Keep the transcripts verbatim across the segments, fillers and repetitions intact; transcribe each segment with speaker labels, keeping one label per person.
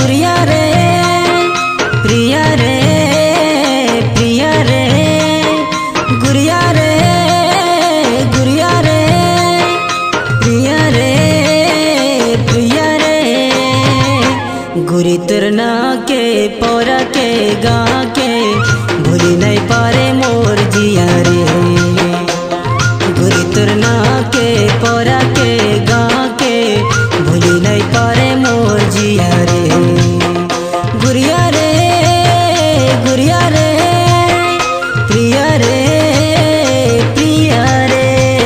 Speaker 1: गुरिया रे प्रिया रे प्रिया रे गुरिया रे गुरिया रे प्रिया रे प्रिया रे गुरी तुरना के पौरा के गा के भूली नहीं पारे मोर जिया रे गुरी तुरना के पौरा के गा के भूली नहीं पारे मोर जिया रे गुरिया रे गुरिया रे प्रिया रे प्रिया रे।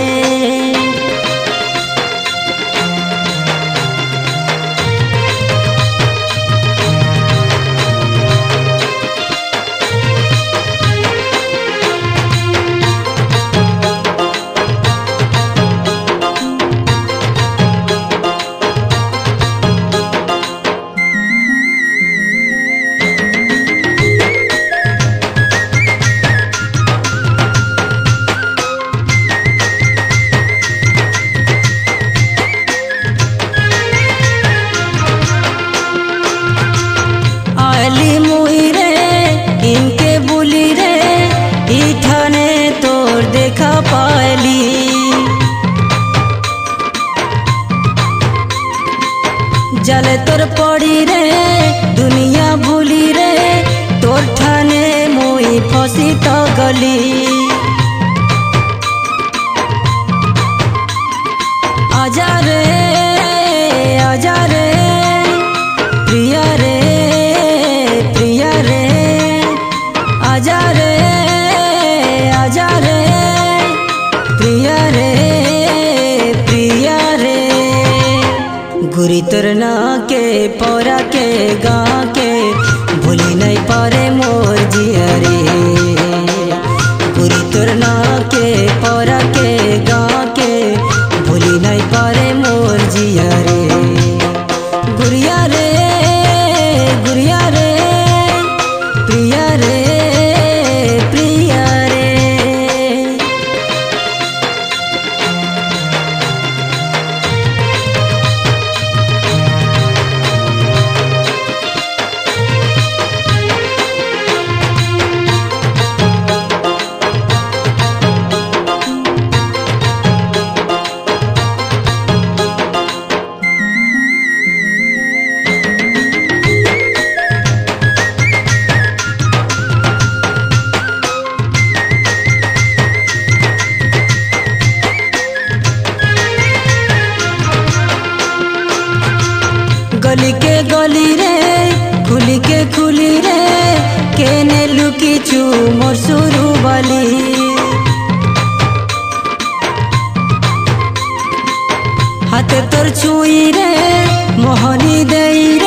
Speaker 1: आली मुई रे इनके बुली रे इठाने तोर देखा पाली जले तोर पड़ी रे दुनिया भूली रे तोर ठाने मुई फसी तो गली आजा रे आजा रे प्रिया रे प्रिया रे आजा रे आजा रे प्रिया रे प्रिया रे गुरी तुरना के पौरा के गा के भूली नहीं पारे मोर जिया रे गुरी तुरना के पौरा के गा के भूली नहीं पारे मोर जिया रे गुरिया रे गुरिया रे प्रिया रे प्रिया रे। गली के गली रे खुली के खुली रे केने लुकी चू मोर सुरु बाली हाथ तोर छुई रे मोहनी देई